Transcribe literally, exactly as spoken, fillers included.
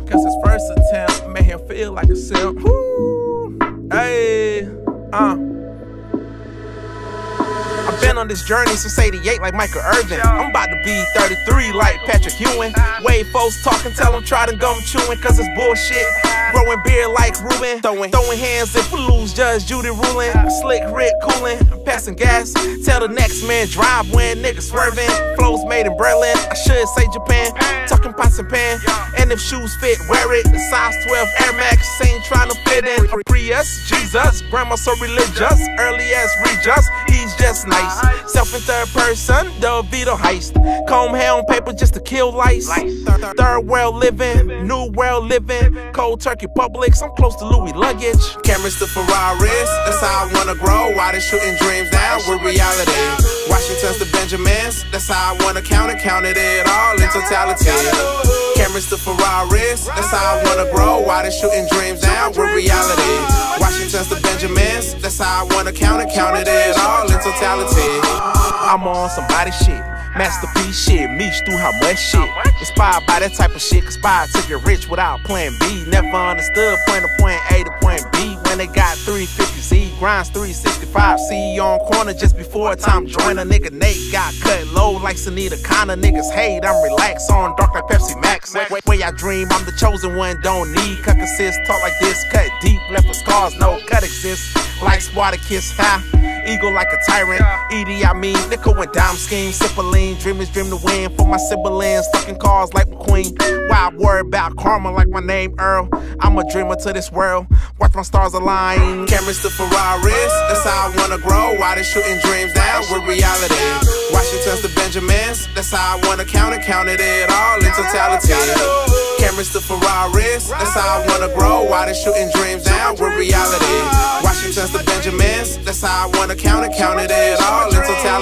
Cause his first attempt made him feel like a simp. Woo. Hey, uh. I've been on this journey since eighty-eight like Michael Irvin. I'm about to be thirty-three like Patrick Ewing. Wave folks talking, tell them try to gum chewing, cause it's bullshit. Growing beard like Ruben, throwing, throwing hands if we lose, Judge Judy ruling. Slick Rick cooling, passing gas. Tell the next man drive when niggas swerving. Flows made in Berlin, I should say Japan. Talking pots and pan, and if shoes fit, wear it. The size twelve Air Max ain't trying to fit in. Prius, Jesus, grandma so religious. Early as Regis, he's just nice. Self in third person, the Vito heist. Comb hair on paper just to kill lice. Third world living, new world living. Cold turkey Publix, I'm close to Louis luggage. Cameras to Ferraris, that's how I wanna grow. Why they shooting dreams down with reality. Washington's to Benjamins, that's how I wanna count it, counted it all in totality. Cameras to Ferraris, that's how I wanna grow. Why they shooting dreams down with reality. Washington's to Benjamins, that's how I wanna count it, counted it all in totality. I'm on somebody shit. Masterpiece shit, Meech through how much shit. Inspired by that type of shit, conspired to get rich without plan B. Never understood point of point A to point B. When they got three fifty Z, grinds three sixty-five. See you on corner just before time join. A nigga Nate got cut low like Sunita Connor. Niggas hate, I'm relaxed on dark like Pepsi Max. Way I dream, I'm the chosen one, don't need cut assist. Talk like this, cut deep, left with scars, no cut exists. Like Spartacus, ha. Eagle like a tyrant, Edie, I mean, nickel and dime scheme, sip a lean, dreamers dream to win for my siblings, fucking cars like McQueen. Why I worry about karma like my name Earl? I'm a dreamer to this world, watch my stars align. Cameras to Ferraris, that's how I wanna grow. Why they shooting dreams down with reality. Washington's to Benjamins, that's how I wanna count it, counted it all in totality. Cameras to Ferraris, that's how I wanna grow. Why they shooting dreams down with reality. Washington's to Benjamins, that's how I wanna count it, counted it all in totality.